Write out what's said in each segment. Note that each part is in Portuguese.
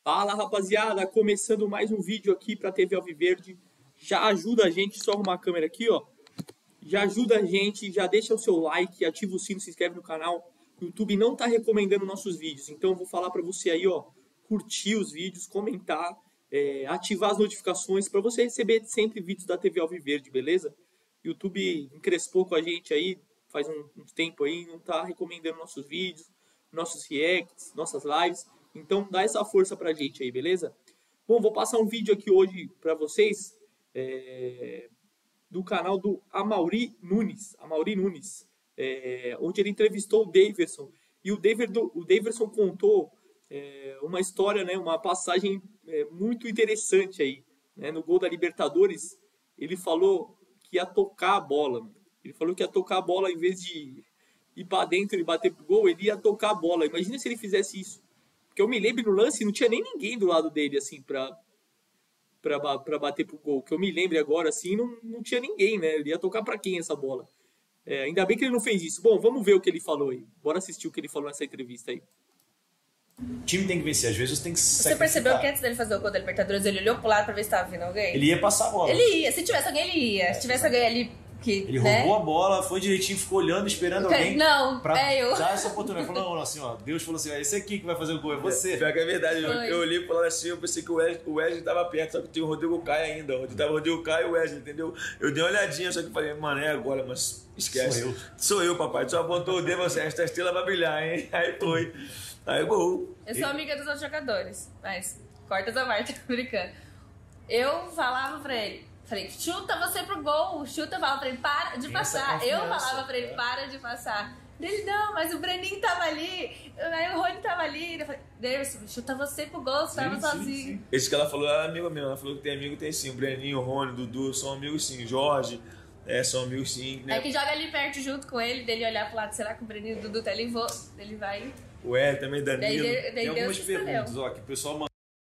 Fala, rapaziada, começando mais um vídeo aqui para TV Alviverde. Já ajuda a gente, só arrumar a câmera aqui, ó. Já ajuda a gente, já deixa o seu like, ativa o sino, se inscreve no canal. O YouTube não tá recomendando nossos vídeos, então eu vou falar para você aí, ó, curtir os vídeos, comentar, ativar as notificações para você receber sempre vídeos da TV Alviverde, beleza? O YouTube encrespou com a gente aí, faz um tempo aí, não tá recomendando nossos vídeos, nossos reacts, nossas lives. Então dá essa força pra gente aí, beleza? Bom, vou passar um vídeo aqui hoje pra vocês do canal do Amaury Nunes, onde ele entrevistou o Daverson. E o Daverson contou uma história, né, uma passagem muito interessante aí, né? No gol da Libertadores, ele falou que ia tocar a bola, mano. Ele falou que ia tocar a bola em vez de ir pra dentro e bater pro gol, ele ia tocar a bola. Imagina se ele fizesse isso. Porque eu me lembro no lance, não tinha nem ninguém do lado dele, assim, pra bater pro gol. Que eu me lembro agora, assim, não tinha ninguém, né? Ele ia tocar pra quem essa bola? Ainda bem que ele não fez isso. Bom, vamos ver o que ele falou aí. Bora assistir o que ele falou nessa entrevista aí. O time tem que vencer, às vezes você tem que Você percebeu que antes dele fazer o gol da Libertadores, ele olhou pro lado pra ver se tava vindo alguém? Ele ia passar a bola. Ele ia, se tivesse alguém, ele ia. Se tivesse alguém ali que, Ele né? roubou a bola, foi direitinho, ficou olhando, esperando alguém Não, pra eu. dar essa oportunidade. Falou, não, assim, ó, Deus falou assim, ó, esse aqui que vai fazer o gol, é você. Pior que é verdade, Foi. eu olhei pro lado assim, eu pensei que o Wesley tava perto, só que tinha o Rodrigo Caio ainda. Onde tava o Rodrigo Caio e o Wesley, entendeu? Eu dei uma olhadinha, só que falei, mano, é agora, mas esquece. Sou eu. Papai. Tu só apontou o dedo, você, esta estrela vai brilhar, hein? Aí foi. Aí gol. Eu sou amiga dos outros jogadores, mas corta essa parte, tô brincando. Eu falava pra ele, falei, chuta você pro gol, chuta, eu falava pra ele, para de passar. Eu falava pra ele, para de passar. Ele, não, mas o Breninho tava ali, aí o Rony tava ali. Eu falei, Daverson, chuta você pro gol, você tava sozinho. Sim. Esse que ela falou é amigo mesmo, ela falou que tem amigo, tem sim. O Breninho, o Rony, o Dudu, são amigos sim. Jorge, são amigos sim. Né? É que joga ali perto junto com ele, dele olhar pro lado, será que o Breninho e o Dudu tá ali? Ele vai... O Ed também, Danilo. Daí Tem algumas Deus perguntas, ó, que o pessoal manda.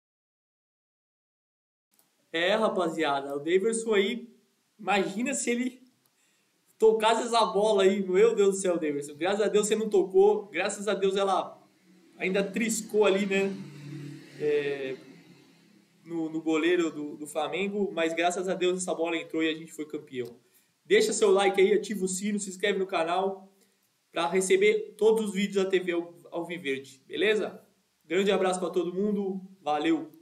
Rapaziada, o Daverson aí, imagina se ele tocasse essa bola aí, meu Deus do céu, Daverson. Graças a Deus você não tocou, graças a Deus ela ainda triscou ali, né, no goleiro do Flamengo, mas graças a Deus essa bola entrou e a gente foi campeão. Deixa seu like aí, ativa o sino, se inscreve no canal para receber todos os vídeos da TV Alviverde, beleza? Grande abraço para todo mundo, valeu!